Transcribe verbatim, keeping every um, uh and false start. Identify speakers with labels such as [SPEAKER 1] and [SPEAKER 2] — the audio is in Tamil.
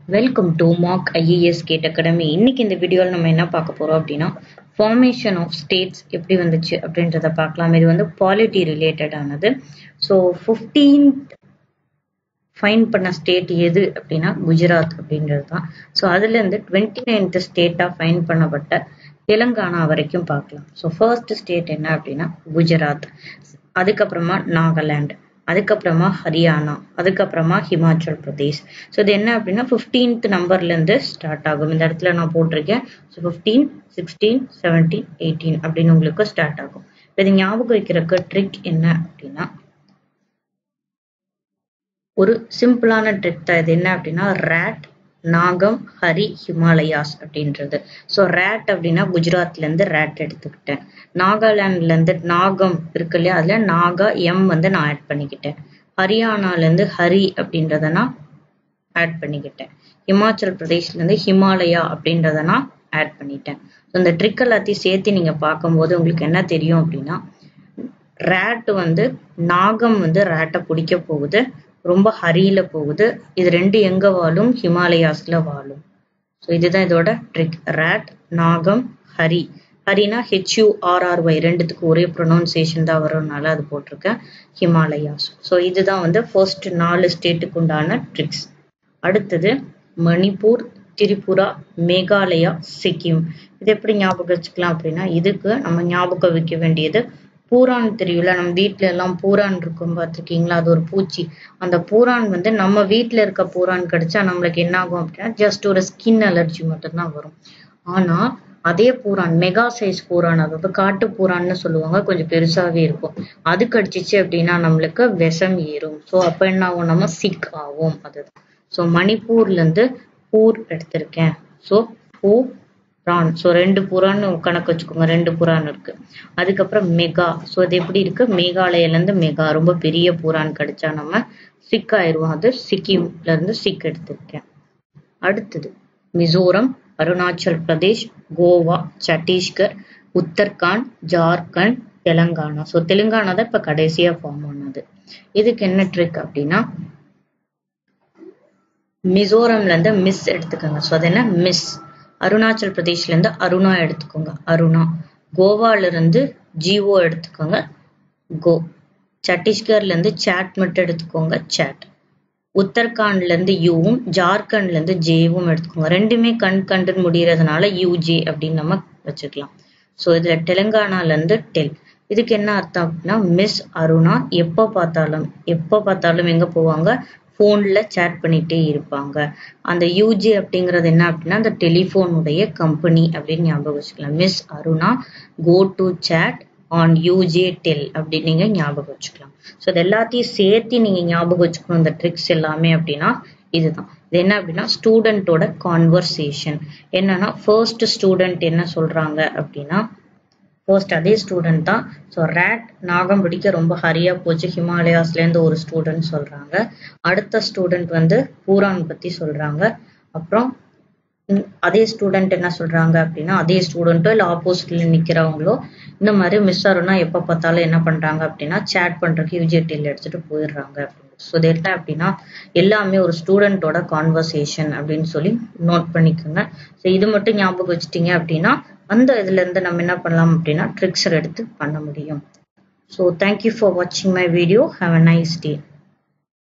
[SPEAKER 1] Welcome to Mark IAS gate academy. இன்னைக்கு இந்த வீடியோவில் நம்ம என்ன பார்க்க போறோம் அப்படின்னா ஃபார்மேஷன் ஆஃப் ஸ்டேட்ஸ் எப்படி வந்துச்சு அப்படின்றத பார்க்கலாம். இது வந்து பாலிட்டி ரிலேட்டடானது. ஸோ ஃபிஃப்டீன்த் ஃபைன் பண்ண ஸ்டேட் எது அப்படின்னா குஜராத் அப்படின்றது தான். ஸோ அதுல இருந்து டுவெண்ட்டி நைன்த் ஸ்டேட்டா ஃபைன் பண்ணப்பட்ட தெலுங்கானா வரைக்கும் பார்க்கலாம். ஸோ ஃபர்ஸ்ட் ஸ்டேட் என்ன அப்படின்னா குஜராத், அதுக்கப்புறமா நாகாலாந்து, அதுக்கப்புறமா ஹரியானா, அதுக்கப்புறமா ஹிமாச்சல் பிரதேஷ். ஸோ இது என்ன அப்படின்னா ஃபிஃப்டீன்த் நம்பர்ல இருந்து ஸ்டார்ட் ஆகும். இந்த இடத்துல நான் போட்டிருக்கேன். So fifteen, sixteen, seventeen, eighteen அப்படின்னு உங்களுக்கு ஸ்டார்ட் ஆகும். இது ஞாபகம் வைக்கிறதுக்கு ட்ரிக் என்ன அப்படின்னா ஒரு சிம்பிளான ட்ரிக் தான். இது என்ன அப்படின்னா ரேட், நாகம், ஹரி, ஹிமாலயாஸ் அப்படின்றது. ஸோ ரேட் அப்படின்னா குஜராத்ல இருந்து ரேட் எடுத்துக்கிட்டேன். நாகாலாந்துல இருந்து நாகம் இருக்கு இல்லையா, அதுல நாகா எம் வந்து நான் ஆட் பண்ணிக்கிட்டேன். ஹரியானால இருந்து ஹரி அப்படின்றத நான் ஆட் பண்ணிக்கிட்டேன். ஹிமாச்சல் பிரதேஷ்ல இருந்து ஹிமாலயா அப்படின்றத நான் ஆட் பண்ணிட்டேன். இந்த ட்ரிக் எல்லாத்தையும் சேர்த்து நீங்க பார்க்கும்போது உங்களுக்கு என்ன தெரியும் அப்படின்னா ரேட் வந்து நாகம் வந்து ரேட்டை பிடிக்க போகுது, ரொம்ப ஹரியில போகுது. இது ரெண்டு எங்க வாழும்? ஹிமாலயாஸ்ல வாழும். ஸோ இதுதான் இதோட ட்ரிக். ரேட், நாகம், ஹரி. ஹரினா ஹெச்யூஆர்ஆர்ஒய் ரெண்டுத்துக்கு ஒரே ப்ரொனவுன்சியேஷன் தான் வரும்னால அது போட்டிருக்கேன். ஹிமாலயாஸ். ஸோ இதுதான் வந்து ஃபர்ஸ்ட் நாலு ஸ்டேட்டுக்கு உண்டான ட்ரிக்ஸ். அடுத்தது மணிப்பூர், திரிபுரா, மேகாலயா, சிக்கிம். இது எப்படி ஞாபகம் வச்சுக்கலாம் அப்படின்னா இதுக்கு நம்ம ஞாபகம் வைக்க வேண்டியது பூரான் தெரியும்ல, நம்ம வீட்டுல எல்லாம் பூரான் இருக்கும் பார்த்துருக்கீங்களா, அது ஒரு பூச்சி. அந்த பூரான் வந்து நம்ம வீட்டுல இருக்க பூரான் கிடைச்சா நம்மளுக்கு என்ன ஆகும் அப்படின்னா ஜஸ்ட் ஒரு ஸ்கின் அலர்ஜி மட்டும்தான் வரும். ஆனா அதே பூரான் மெகா சைஸ் பூரான், அதாவது காட்டு பூரான்னு சொல்லுவாங்க, கொஞ்சம் பெருசாவே இருக்கும். அது கடிச்சிச்சு அப்படின்னா நம்மளுக்கு விஷம் ஏறும். ஸோ அப்ப என்ன ஆகும்? நம்ம சிக் ஆகும். அதுதான். ஸோ மணிப்பூர்ல இருந்து பூர் எடுத்திருக்கேன். ஸோ பூ புரான். ஸோ ரெண்டு புறான்னு கணக்கு வச்சுக்கோங்க, ரெண்டு புறான் இருக்கு. அதுக்கப்புறம் மெகா. ஸோ அது எப்படி இருக்கு? மேகாலயில இருந்து மெகா, ரொம்ப பெரிய புறான் கிடைச்சா நம்ம சிக் ஆயிடுவோம். அது சிக்கிம்ல இருந்து சிக் எடுத்திருக்கேன். அடுத்தது மிசோரம், அருணாச்சல் பிரதேஷ், கோவா, சத்தீஸ்கர், உத்தரகாண்ட், ஜார்க்கண்ட், தெலுங்கானா. ஸோ தெலுங்கானா தான் இப்ப கடைசியா ஃபார்ம் ஆனது. இதுக்கு என்ன ட்ரிக் அப்படின்னா மிசோரம்ல இருந்து மிஸ் எடுத்துக்கோங்க. ஸோ அது என்ன? மிஸ். அருணாச்சல் பிரதேஷ்ல இருந்து அருணா எடுத்துக்கோங்க, அருணா. கோவால இருந்து ஜிஓ எடுத்துக்கோங்க, கோ. சத்தீஸ்கர்ல இருந்து சாட் மட்டும் எடுத்துக்கோங்க, சாட். உத்தரகாண்ட்ல இருந்து யூவும், ஜார்க்கண்ட்ல இருந்து ஜேவும் எடுத்துக்கோங்க. ரெண்டுமே கண் கண்டு முடியறதுனால யூஜே அப்படின்னு நம்ம வச்சுக்கலாம். ஸோ இதுல தெலுங்கானால இருந்து டெல். இதுக்கு என்ன அர்த்தம் அப்படின்னா மிஸ் அருணா எப்ப பார்த்தாலும் எப்ப பார்த்தாலும் எங்க போவாங்க? போன்ல சேட் பண்ணிட்டே இருப்பாங்க. அந்த யூஜே அப்படிங்கிறது என்ன அப்படின்னா அந்த டெலிபோனுடைய கம்பெனி அப்படின்னு ஞாபகம் வச்சுக்கலாம். Miss Aruna go to chat on UJ tell அப்படின்னு நீங்க ஞாபகம் வச்சுக்கலாம். ஸோ இது எல்லாத்தையும் சேர்த்து நீங்க ஞாபகம் வச்சுக்கணும் இந்த ட்ரிக்ஸ் எல்லாமே அப்படின்னா இதுதான். இது என்ன அப்படின்னா ஸ்டூடெண்டோட கான்வர்சேஷன். என்னன்னா ஃபர்ஸ்ட் ஸ்டூடெண்ட் என்ன சொல்றாங்க அப்படின்னா ஃபர்ஸ்ட் அதே ஸ்டூடெண்ட் தான். ஸோ ரேட் நாகம் பிடிக்க ரொம்ப ஹரியா போச்சு, ஹிமாலயாஸ்ல இருந்து ஒரு ஸ்டூடெண்ட் சொல்றாங்க. அடுத்த ஸ்டூடெண்ட் வந்து பூரான் பத்தி சொல்றாங்க. அப்புறம் அதே ஸ்டூடெண்ட் என்ன சொல்றாங்க அப்படின்னா அதே ஸ்டூடெண்ட்டோ இல்லை ஆப்போசிட்ல நிக்கிறவங்களோ இந்த மாதிரி மிஸ் அருணா எப்ப பார்த்தாலும் என்ன பண்றாங்க அப்படின்னா சேட் பண்றதுக்கு யூஜிடியில் எடுத்துட்டு போயிடுறாங்க. ஸோ இது என்ன அப்படின்னா எல்லாமே ஒரு ஸ்டூடெண்டோட கான்வர்சேஷன் அப்படின்னு சொல்லி நோட் பண்ணிக்கோங்க. ஸோ இது மட்டும் ஞாபகம் வச்சுட்டீங்க அப்படின்னா அந்த இதுல இருந்து நம்ம என்ன பண்ணலாம் அப்படின்னா ட்ரிக்ஸ் எடுத்து பண்ண முடியும். ஸோ தேங்க்யூ ஃபார் வாட்சிங் my video. Have a nice day.